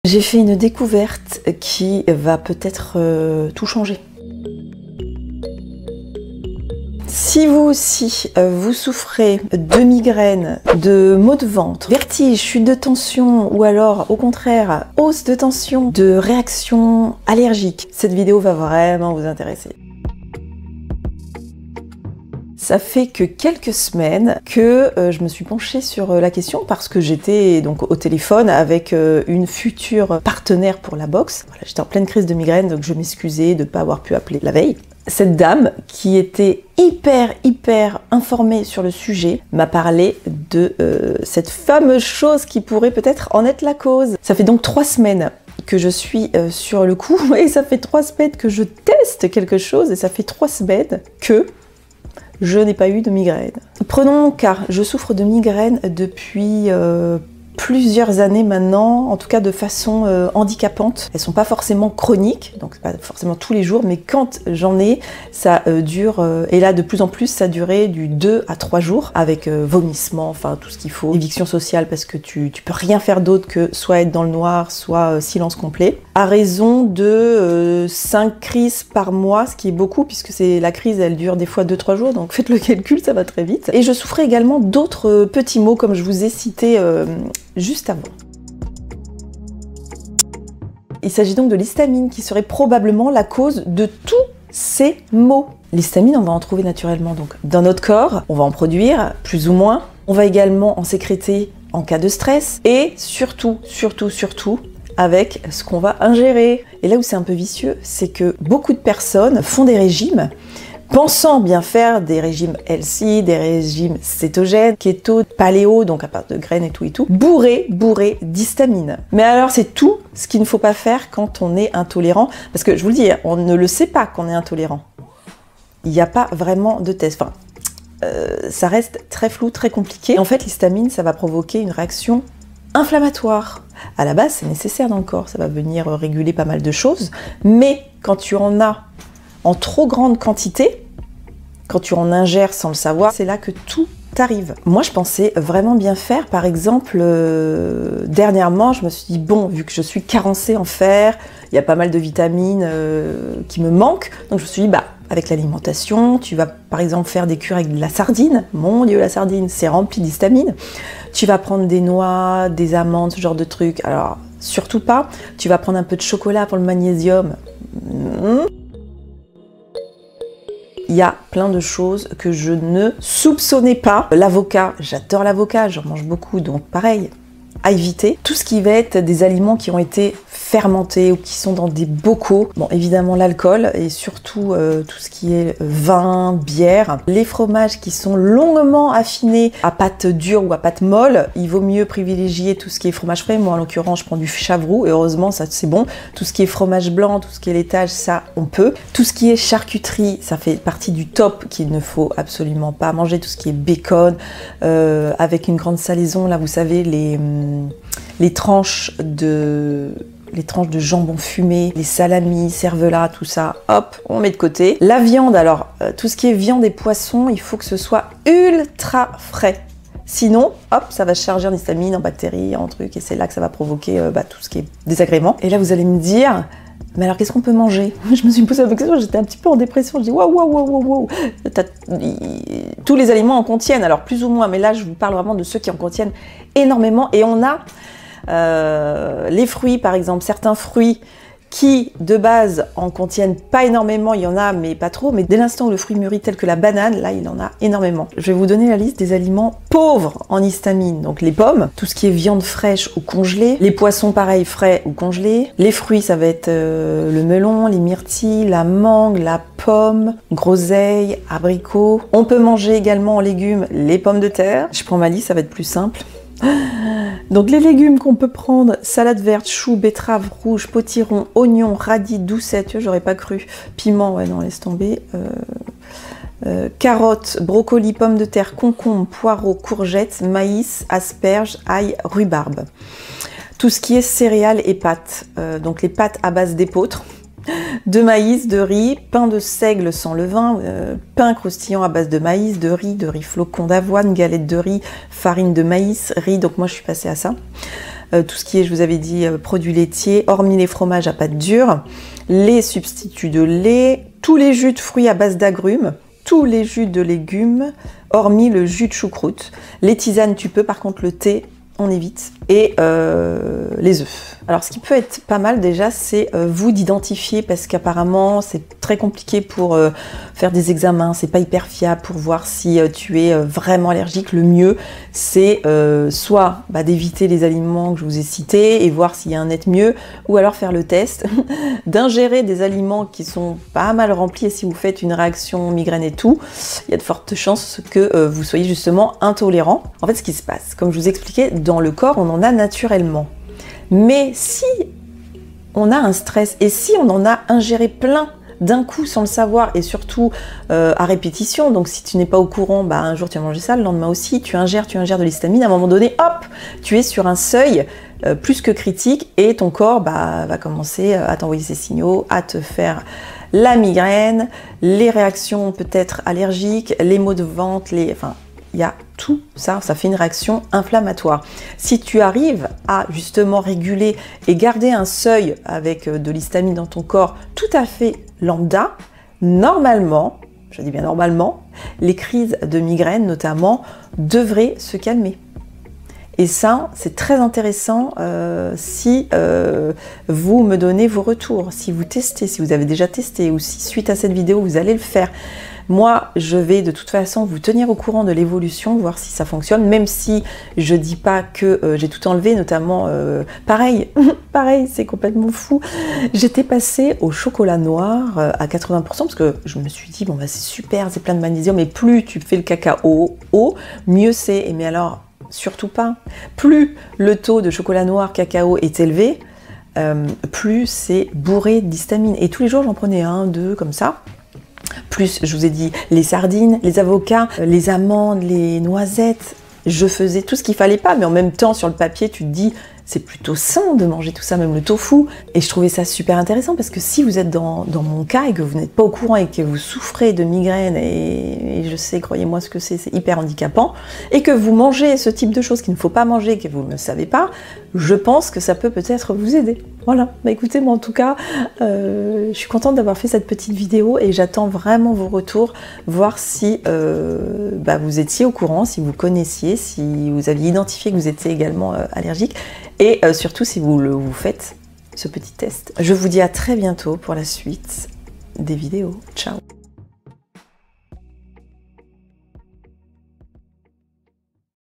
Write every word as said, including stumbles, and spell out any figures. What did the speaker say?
J'ai fait une découverte qui va peut-être euh, tout changer. Si vous aussi, euh, vous souffrez de migraines, de maux de ventre, vertige, chute de tension ou alors au contraire hausse de tension, de réactions allergiques, cette vidéo va vraiment vous intéresser. Ça fait que quelques semaines que euh, je me suis penchée sur euh, la question parce que j'étais donc au téléphone avec euh, une future partenaire pour la boxe. Voilà, j'étais en pleine crise de migraine, donc je m'excusais de ne pas avoir pu appeler la veille. Cette dame, qui était hyper, hyper informée sur le sujet, m'a parlé de euh, cette fameuse chose qui pourrait peut-être en être la cause. Ça fait donc trois semaines que je suis euh, sur le coup, et ça fait trois semaines que je teste quelque chose, et ça fait trois semaines que je n'ai pas eu de migraine. Prenons mon cas, je souffre de migraine depuis euh, plusieurs années maintenant, en tout cas de façon euh, handicapante. Elles sont pas forcément chroniques, donc pas forcément tous les jours, mais quand j'en ai, ça euh, dure, euh, et là de plus en plus, ça durait du deux à trois jours, avec euh, vomissement, enfin tout ce qu'il faut, éviction sociale, parce que tu, tu peux rien faire d'autre que soit être dans le noir, soit euh, silence complet, à raison de euh, cinq crises par mois, ce qui est beaucoup, puisque c'est la crise, elle dure des fois deux trois jours, donc faites le calcul, ça va très vite. Et je souffrais également d'autres euh, petits maux, comme je vous ai cité euh, juste avant. Il s'agit donc de l'histamine qui serait probablement la cause de tous ces maux. L'histamine, on va en trouver naturellement donc dans notre corps, on va en produire plus ou moins, on va également en sécréter en cas de stress et surtout, surtout, surtout avec ce qu'on va ingérer. Et là où c'est un peu vicieux, c'est que beaucoup de personnes font des régimes pensant bien faire des régimes healthy, des régimes cétogènes, keto, paléo, donc à partir de graines et tout et tout, bourrés, bourrés d'histamine. Mais alors c'est tout ce qu'il ne faut pas faire quand on est intolérant, parce que je vous le dis, on ne le sait pas qu'on est intolérant. Il n'y a pas vraiment de test. Enfin, euh, ça reste très flou, très compliqué. Et en fait, l'histamine, ça va provoquer une réaction inflammatoire. À la base, c'est nécessaire dans le corps, ça va venir réguler pas mal de choses, mais quand tu en as en trop grande quantité, quand tu en ingères sans le savoir, c'est là que tout arrive. Moi, je pensais vraiment bien faire. Par exemple, euh, dernièrement, je me suis dit, bon, vu que je suis carencée en fer, il y a pas mal de vitamines euh, qui me manquent, donc je me suis dit, bah, avec l'alimentation, tu vas par exemple faire des cures avec de la sardine. Mon Dieu, la sardine, c'est rempli d'histamine. Tu vas prendre des noix, des amandes, ce genre de trucs. Alors, surtout pas. Tu vas prendre un peu de chocolat pour le magnésium. Mmh. Il y a plein de choses que je ne soupçonnais pas. L'avocat, j'adore l'avocat, j'en mange beaucoup, donc pareil, à éviter. Tout ce qui va être des aliments qui ont été fermentés ou qui sont dans des bocaux. Bon, évidemment l'alcool et surtout euh, tout ce qui est vin, bière. Les fromages qui sont longuement affinés à pâte dure ou à pâte molle, il vaut mieux privilégier tout ce qui est fromage frais. Moi en l'occurrence je prends du Chavroux et heureusement ça c'est bon. Tout ce qui est fromage blanc, tout ce qui est laitage, ça on peut. Tout ce qui est charcuterie, ça fait partie du top qu'il ne faut absolument pas manger. Tout ce qui est bacon, euh, avec une grande salaison, là vous savez les, les tranches de... les tranches de jambon fumé, les salamis, cervelas, tout ça, hop, on met de côté. La viande, alors, euh, tout ce qui est viande et poisson, il faut que ce soit ultra frais. Sinon, hop, ça va se charger en histamine, en bactéries, en trucs, et c'est là que ça va provoquer euh, bah, tout ce qui est désagrément. Et là, vous allez me dire, mais alors qu'est-ce qu'on peut manger? Je me suis posé la question, j'étais un petit peu en dépression, je dis waouh, waouh, waouh, waouh, waouh. Tous les aliments en contiennent, alors plus ou moins, mais là, je vous parle vraiment de ceux qui en contiennent énormément, et on a Euh, les fruits par exemple, certains fruits qui de base en contiennent pas énormément, il y en a mais pas trop, mais dès l'instant où le fruit mûrit tel que la banane, là il en a énormément. Je vais vous donner la liste des aliments pauvres en histamine, donc les pommes, tout ce qui est viande fraîche ou congelée, les poissons pareil frais ou congelés, les fruits ça va être euh, le melon, les myrtilles, la mangue, la pomme, groseille, abricot. On peut manger également en légumes les pommes de terre. Je prends ma liste, ça va être plus simple. Donc les légumes qu'on peut prendre, salade verte, choux, betterave rouge, potiron, oignon, radis, doucette, j'aurais pas cru, piment, ouais non laisse tomber, euh, euh, carottes, brocolis, pommes de terre, concombres, poireaux, courgettes, maïs, asperges, ail, rhubarbe. Tout ce qui est céréales et pâtes, euh, donc les pâtes à base d'épeautre, de maïs, de riz, pain de seigle sans levain, euh, pain croustillant à base de maïs, de riz, de riz flocon d'avoine, galette de riz, farine de maïs, riz, donc moi je suis passée à ça. euh, tout ce qui est, je vous avais dit, euh, produits laitiers, hormis les fromages à pâte dure, les substituts de lait, tous les jus de fruits à base d'agrumes, tous les jus de légumes, hormis le jus de choucroute. Les tisanes, tu peux, par contre le thé, on évite. Et euh, les œufs. Alors ce qui peut être pas mal déjà, c'est euh, vous d'identifier, parce qu'apparemment c'est très compliqué pour euh, faire des examens, c'est pas hyper fiable pour voir si euh, tu es euh, vraiment allergique. Le mieux c'est euh, soit bah, d'éviter les aliments que je vous ai cités et voir s'il y a un net mieux, ou alors faire le test d'ingérer des aliments qui sont pas mal remplis, et si vous faites une réaction migraine et tout, il y a de fortes chances que euh, vous soyez justement intolérant. En fait ce qui se passe, comme je vous expliquais, dans le corps on en a naturellement. Mais si on a un stress et si on en a ingéré plein d'un coup sans le savoir, et surtout euh, à répétition, donc si tu n'es pas au courant, bah, un jour tu as mangé ça, le lendemain aussi, tu ingères, tu ingères de l'histamine, à un moment donné, hop, tu es sur un seuil euh, plus que critique et ton corps bah, va commencer à t'envoyer ses signaux, à te faire la migraine, les réactions peut-être allergiques, les maux de ventre, les... enfin, il y a tout ça, ça fait une réaction inflammatoire. Si tu arrives à justement réguler et garder un seuil avec de l'histamine dans ton corps tout à fait lambda, normalement, je dis bien normalement, les crises de migraine notamment devraient se calmer. Et ça, c'est très intéressant euh, si euh, vous me donnez vos retours, si vous testez, si vous avez déjà testé, ou si suite à cette vidéo, vous allez le faire. Moi, je vais de toute façon vous tenir au courant de l'évolution, voir si ça fonctionne, même si je dis pas que euh, j'ai tout enlevé, notamment, euh, pareil, pareil, c'est complètement fou. J'étais passée au chocolat noir euh, à quatre-vingts pour cent, parce que je me suis dit, bon bah c'est super, c'est plein de magnésium, mais plus tu fais le cacao haut, mieux c'est. Mais alors, surtout pas. Plus le taux de chocolat noir cacao est élevé, euh, plus c'est bourré d'histamine. Et tous les jours, j'en prenais un, deux, comme ça. Plus, je vous ai dit, les sardines, les avocats, les amandes, les noisettes. Je faisais tout ce qu'il fallait pas, mais en même temps, sur le papier, tu te dis, c'est plutôt sain de manger tout ça, même le tofu. Et je trouvais ça super intéressant, parce que si vous êtes dans, dans mon cas et que vous n'êtes pas au courant et que vous souffrez de migraine, et, et je sais, croyez-moi ce que c'est, c'est hyper handicapant, et que vous mangez ce type de choses qu'il ne faut pas manger, que vous ne le savez pas, je pense que ça peut peut-être vous aider. Voilà, bah écoutez, moi en tout cas, euh, je suis contente d'avoir fait cette petite vidéo et j'attends vraiment vos retours, voir si euh, bah, vous étiez au courant, si vous connaissiez, si vous aviez identifié que vous étiez également euh, allergique, et euh, surtout si vous, le, vous faites ce petit test. Je vous dis à très bientôt pour la suite des vidéos. Ciao!